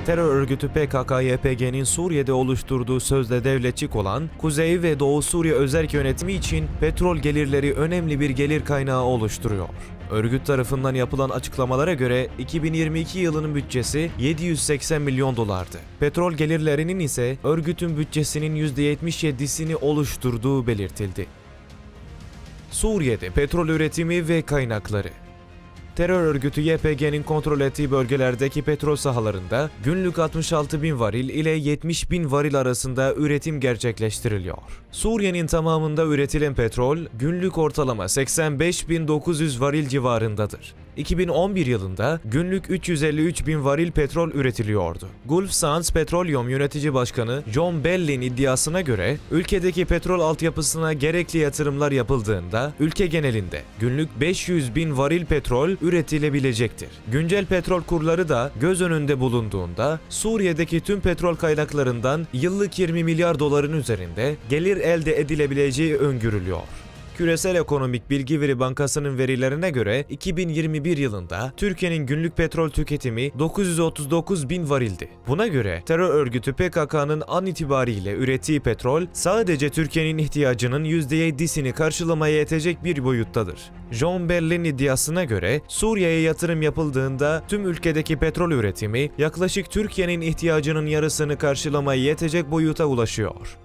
Terör örgütü PKK-YPG'nin Suriye'de oluşturduğu sözde devletçik olan Kuzey ve Doğu Suriye özerk yönetimi için petrol gelirleri önemli bir gelir kaynağı oluşturuyor. Örgüt tarafından yapılan açıklamalara göre 2022 yılının bütçesi 780 milyon dolardı. Petrol gelirlerinin ise örgütün bütçesinin %77'sini oluşturduğu belirtildi. Suriye'de petrol üretimi ve kaynakları. Terör örgütü YPG'nin kontrol ettiği bölgelerdeki petrol sahalarında günlük 66 bin varil ile 70 bin varil arasında üretim gerçekleştiriliyor. Suriye'nin tamamında üretilen petrol günlük ortalama 85.900 varil civarındadır. 2011 yılında günlük 353 bin varil petrol üretiliyordu. Gulf Sands Petroleum Yönetici Başkanı John Bell'in iddiasına göre ülkedeki petrol altyapısına gerekli yatırımlar yapıldığında ülke genelinde günlük 500 bin varil petrol üretilebilecektir. Güncel petrol kurları da göz önünde bulunduğunda Suriye'deki tüm petrol kaynaklarından yıllık 20 milyar doların üzerinde gelir elde edilebileceği öngörülüyor. Küresel Ekonomik Bilgi Veri Bankası'nın verilerine göre 2021 yılında Türkiye'nin günlük petrol tüketimi 939 bin varildi. Buna göre terör örgütü PKK'nın an itibariyle ürettiği petrol sadece Türkiye'nin ihtiyacının %7'sini karşılamaya yetecek bir boyuttadır. John Bell'in iddiasına göre Suriye'ye yatırım yapıldığında tüm ülkedeki petrol üretimi yaklaşık Türkiye'nin ihtiyacının yarısını karşılamaya yetecek boyuta ulaşıyor.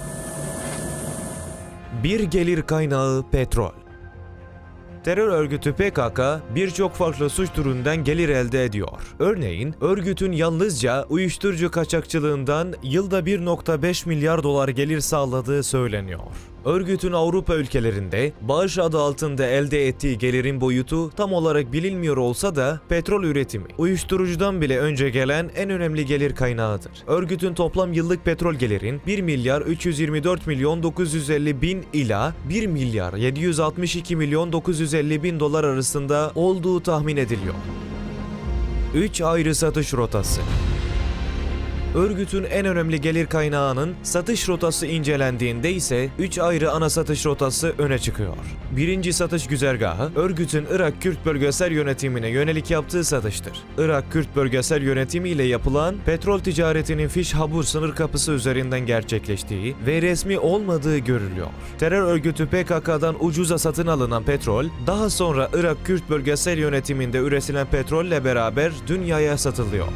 Bir gelir kaynağı petrol. Terör örgütü PKK birçok farklı suç türünden gelir elde ediyor. Örneğin örgütün yalnızca uyuşturucu kaçakçılığından yılda 1,5 milyar dolar gelir sağladığı söyleniyor. Örgütün Avrupa ülkelerinde bağış adı altında elde ettiği gelirin boyutu tam olarak bilinmiyor olsa da petrol üretimi uyuşturucudan bile önce gelen en önemli gelir kaynağıdır. Örgütün toplam yıllık petrol gelirin 1 milyar 324 milyon 950 bin ila 1 milyar 762 milyon 950 bin dolar arasında olduğu tahmin ediliyor. 3 ayrı satış rotası. Örgütün en önemli gelir kaynağının satış rotası incelendiğinde ise 3 ayrı ana satış rotası öne çıkıyor. Birinci satış güzergahı, örgütün Irak Kürt Bölgesel Yönetimi'ne yönelik yaptığı satıştır. Irak Kürt Bölgesel Yönetimi ile yapılan petrol ticaretinin Fiş Habur sınır kapısı üzerinden gerçekleştiği ve resmi olmadığı görülüyor. Terör örgütü PKK'dan ucuza satın alınan petrol, daha sonra Irak Kürt Bölgesel Yönetimi'nde üretilen petrolle beraber dünyaya satılıyor.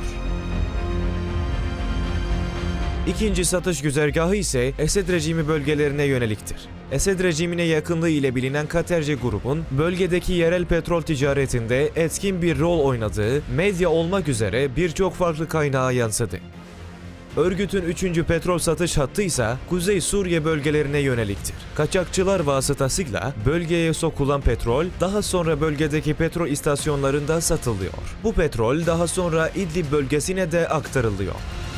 İkinci satış güzergahı ise Esed rejimi bölgelerine yöneliktir. Esed rejimine yakınlığı ile bilinen Katerci grubun bölgedeki yerel petrol ticaretinde etkin bir rol oynadığı medya olmak üzere birçok farklı kaynağa yansıdı. Örgütün 3. petrol satış hattı ise Kuzey Suriye bölgelerine yöneliktir. Kaçakçılar vasıtasıyla bölgeye sokulan petrol daha sonra bölgedeki petrol istasyonlarında satılıyor. Bu petrol daha sonra İdlib bölgesine de aktarılıyor.